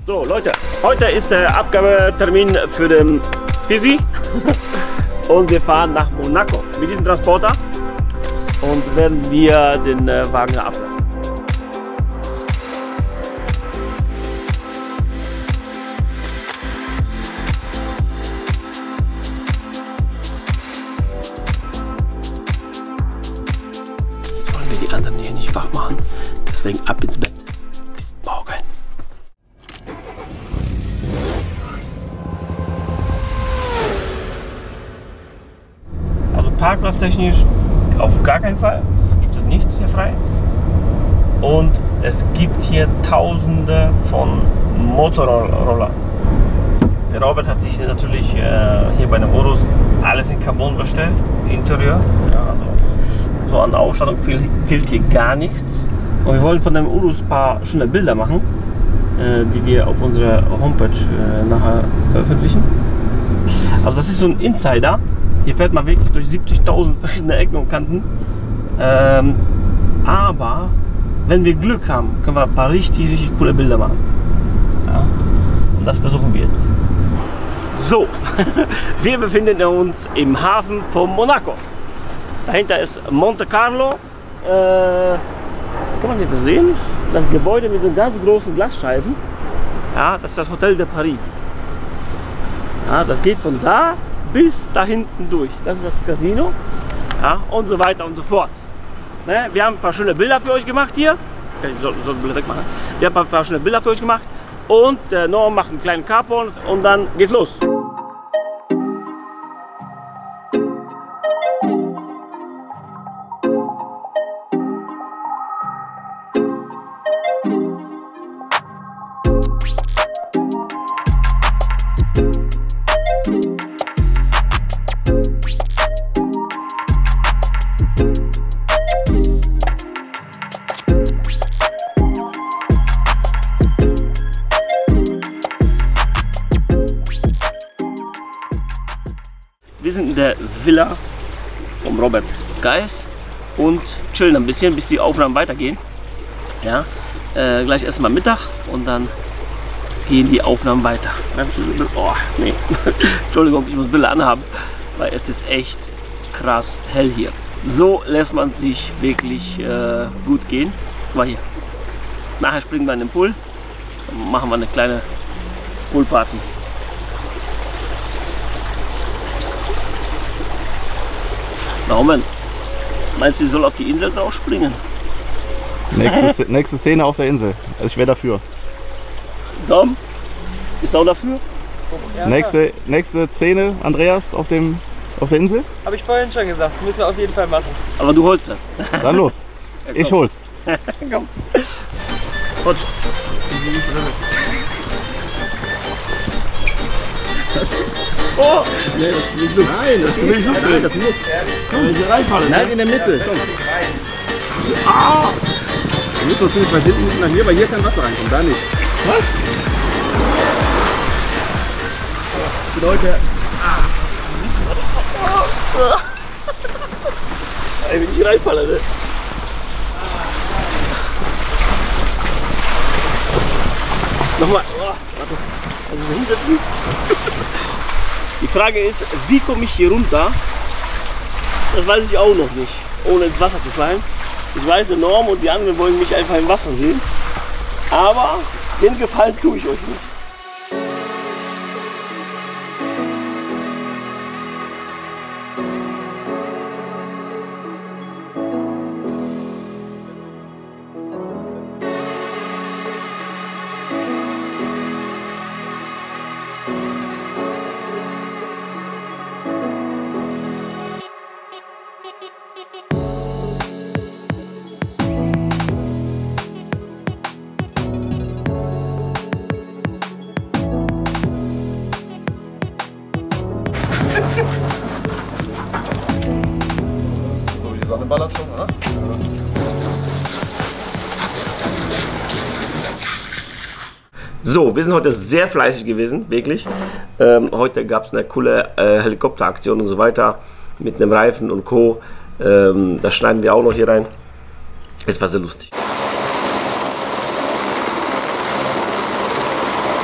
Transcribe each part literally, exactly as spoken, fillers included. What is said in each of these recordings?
So Leute, heute ist der Abgabetermin für den Fisi und wir fahren nach Monaco mit diesem Transporter und werden wir den äh, Wagen ablassen. Wollen wir die anderen hier nicht wach machen, deswegen ab ins Bett. Bis morgen. Parkplatztechnisch auf gar keinen Fall, gibt es nichts hier frei und es gibt hier tausende von Motorroller. Der Robert hat sich natürlich äh, hier bei dem Urus alles in Carbon bestellt, Interieur, ja, also so an Ausstattung fehlt, fehlt hier gar nichts und wir wollen von dem Urus ein paar schöne Bilder machen, äh, die wir auf unserer Homepage äh, nachher veröffentlichen. Also das ist so ein Insider. Hier fährt man wirklich durch siebzigtausend verschiedene Ecken und Kanten. Ähm, aber wenn wir Glück haben, können wir ein paar richtig, richtig coole Bilder machen. Ja, und das versuchen wir jetzt. So, wir befinden uns im Hafen von Monaco. Dahinter ist Monte Carlo. Äh, kann man hier sehen? Das Gebäude mit den ganz großen Glasscheiben. Ja, das ist das Hotel de Paris. Ja, das geht von da bis da hinten durch. Das ist das Casino, ja, und so weiter und so fort. Ne? Wir haben ein paar schöne Bilder für euch gemacht hier. Ich soll, soll Bilder wegmachen. Wir haben ein paar schöne Bilder für euch gemacht und der Norm macht einen kleinen Carport und dann geht's los. Wir sind in der Villa vom Robert Geis und chillen ein bisschen, bis die Aufnahmen weitergehen. Ja, äh, gleich erstmal Mittag und dann gehen die Aufnahmen weiter. Oh, nee. Entschuldigung, ich muss Bilder anhaben, weil es ist echt krass hell hier. So lässt man sich wirklich äh, gut gehen. Guck mal hier. Nachher springen wir in den Pool und machen wir eine kleine Poolparty. Norman, meinst du, sie soll auf die Insel drauf springen? Nächste, nächste Szene auf der Insel. Also ich wäre dafür. Dom, bist du auch dafür? Ja, nächste, nächste Szene, Andreas, auf, dem, auf der Insel? habe ich vorhin schon gesagt, müssen wir auf jeden Fall machen. Aber du holst das. Dann los. Ja, ich hol's. Komm. Rutsch. Oh! Nee, das ist nicht Luft. Nein, das, will ich Luft. Nein, das muss. Wenn ich hier reinfalle. Nein, ne? in der Mitte. Komm. Ah! Wir müssen uns ziemlich weit hinten nach hier, weil hier kein Wasser reinkommt. Da nicht. Was? Leute. Ah. Ey, wenn ich hier reinfalle, ne? Nochmal. Oh, warte. Also hinsetzen. Die Frage ist, wie komme ich hier runter? Das weiß ich auch noch nicht, ohne ins Wasser zu fallen. Ich weiß, der Norm und die anderen wollen mich einfach im Wasser sehen. Aber den Gefallen tue ich euch nicht. So, die Sonne ballert schon, oder? So, wir sind heute sehr fleißig gewesen, wirklich. Ähm, heute gab es eine coole äh, Helikopteraktion und so weiter mit einem Reifen und Co. Ähm, das schneiden wir auch noch hier rein. Es war sehr lustig.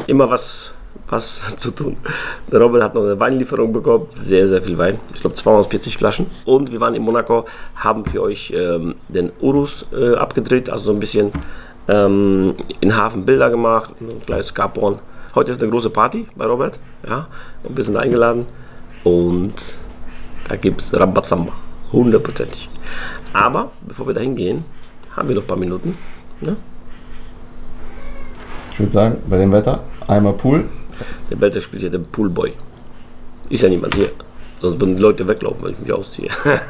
immer was, was zu tun. Der Robert hat noch eine Weinlieferung bekommen, sehr, sehr viel Wein. Ich glaube zweihundertvierzig Flaschen. Und wir waren in Monaco, haben für euch ähm, den Urus äh, abgedreht, also so ein bisschen ähm, in Hafen Bilder gemacht, ein kleines Capron. Heute ist eine große Party bei Robert, ja, und wir sind eingeladen und da gibt es Rambazamba, hundertprozentig. Aber bevor wir da hingehen, haben wir noch ein paar Minuten. Ne? Ich würde sagen, bei dem Wetter einmal Pool. Der Belzer spielt hier den Poolboy. Ist ja niemand hier. Sonst würden die Leute weglaufen, wenn ich mich ausziehe.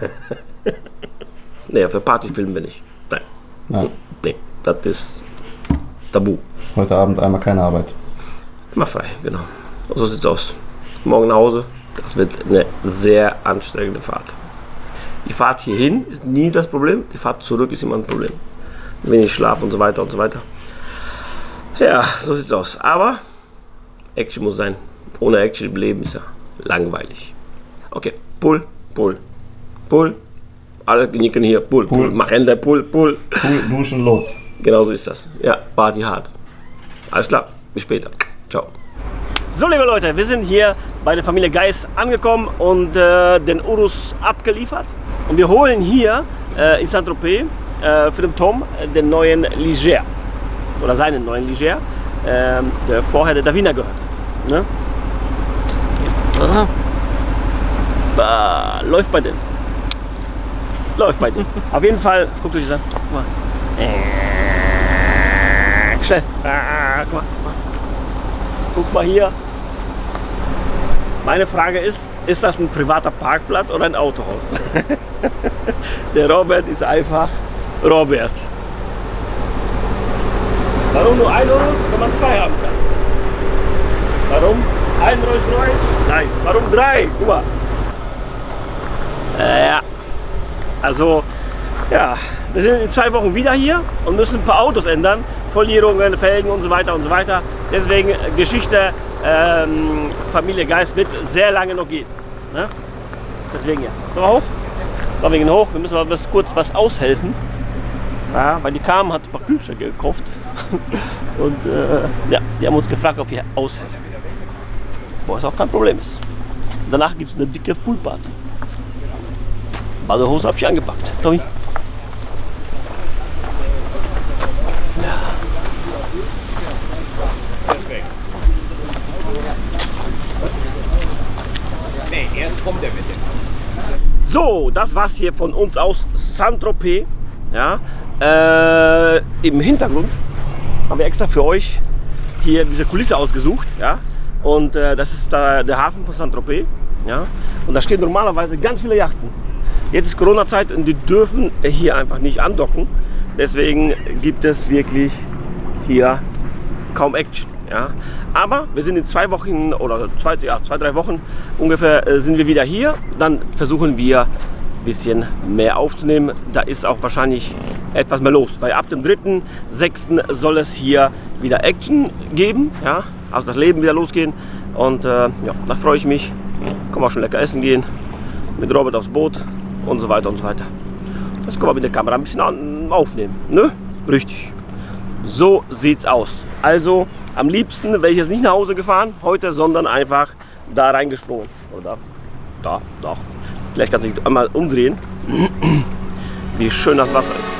Nee, auf der Party filmen wir nicht. Nein. Nein. Nee, das ist tabu. Heute Abend einmal keine Arbeit. Immer frei, genau. Und so sieht's aus. Morgen nach Hause. Das wird eine sehr anstrengende Fahrt. Die Fahrt hierhin ist nie das Problem. Die Fahrt zurück ist immer ein Problem. Wenig Schlaf und so weiter und so weiter. Ja, so sieht's aus. Aber Action muss sein. Ohne Action im Leben ist ja langweilig. Okay, Pool, Pool, Pool. Alle nicken hier, Pool, Pool. Mach Hände, Pool, Pool. Pool, duschen, los. Genau so ist das. Ja, Party hart. Alles klar, bis später. Ciao. So, liebe Leute, wir sind hier bei der Familie Geis angekommen und äh, den Urus abgeliefert. Und wir holen hier äh, in Saint-Tropez äh, für den Tom äh, den neuen Ligier. Oder seinen neuen Ligier, äh, der vorher der Davina gehört hat. Ne? Aha. Bah, läuft bei denen. Läuft bei denen. Auf jeden Fall, guckt euch das an. Guck mal. Äh, schnell. Ah, guck mal. Guck mal hier. Meine Frage ist, ist das ein privater Parkplatz oder ein Autohaus? Der Robert ist einfach Robert. Warum nur ein Urus, wenn man zwei haben kann? Warum ein Rolls Royce? Nein. Warum drei? Guck mal. Äh, ja. Also, ja, wir sind in zwei Wochen wieder hier und müssen ein paar Autos ändern. Folierungen, Felgen und so weiter und so weiter. Deswegen Geschichte ähm, Familie Geis wird sehr lange noch gehen. Ne? Deswegen ja. So hoch. So, wegen hoch. Wir müssen aber kurz was aushelfen. Ja, weil die kamen, hat ein paar Kühlschränke gekauft. Und äh, ja, die haben uns gefragt, ob wir aushelfen. Wo es auch kein Problem ist. Danach gibt es eine dicke Poolparty. Badehose habe ich angepackt. Tommy. So, das war's hier von uns aus Saint-Tropez. Ja, äh, im Hintergrund haben wir extra für euch hier diese Kulisse ausgesucht. Ja, und äh, das ist da der Hafen von Saint-Tropez. Ja, und da stehen normalerweise ganz viele Yachten. Jetzt ist Corona-Zeit und die dürfen hier einfach nicht andocken. Deswegen gibt es wirklich hier kaum Action. Ja. Aber wir sind in zwei Wochen oder zwei, ja, zwei, drei Wochen ungefähr äh, sind wir wieder hier. Dann versuchen wir ein bisschen mehr aufzunehmen. Da ist auch wahrscheinlich etwas mehr los. Weil ab dem dritten sechsten soll es hier wieder Action geben. Ja. Also das Leben wieder losgehen. Und äh, ja, da freue ich mich. Können wir auch schon lecker essen gehen. Mit Robert aufs Boot und so weiter und so weiter. Das können wir mit der Kamera ein bisschen aufnehmen. Ne? Richtig. So sieht's aus. Also am liebsten wäre ich jetzt nicht nach Hause gefahren heute, sondern einfach da reingesprungen. Oder da, da. Vielleicht kannst du dich einmal umdrehen, wie schön das Wasser ist.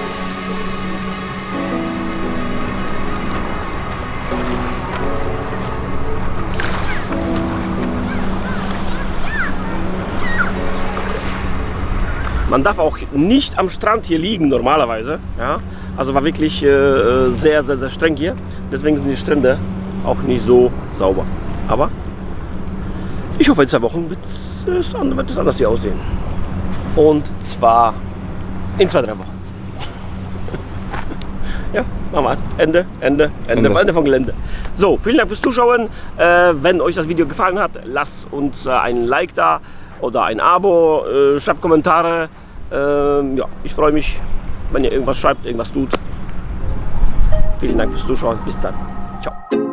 Man darf auch nicht am Strand hier liegen normalerweise. Ja? Also war wirklich äh, sehr, sehr, sehr streng hier. Deswegen sind die Strände auch nicht so sauber. Aber ich hoffe, in zwei Wochen wird es anders hier aussehen. Und zwar in zwei, drei Wochen. Ja, machen wir. Ende, Ende, Ende, Ende, Ende vom Gelände. So, vielen Dank fürs Zuschauen. Äh, wenn euch das Video gefallen hat, lasst uns äh, ein Like da oder ein Abo, äh, schreibt Kommentare. Äh, ja, ich freue mich, wenn ihr irgendwas schreibt, irgendwas tut. Vielen Dank fürs Zuschauen. Bis dann. Ciao.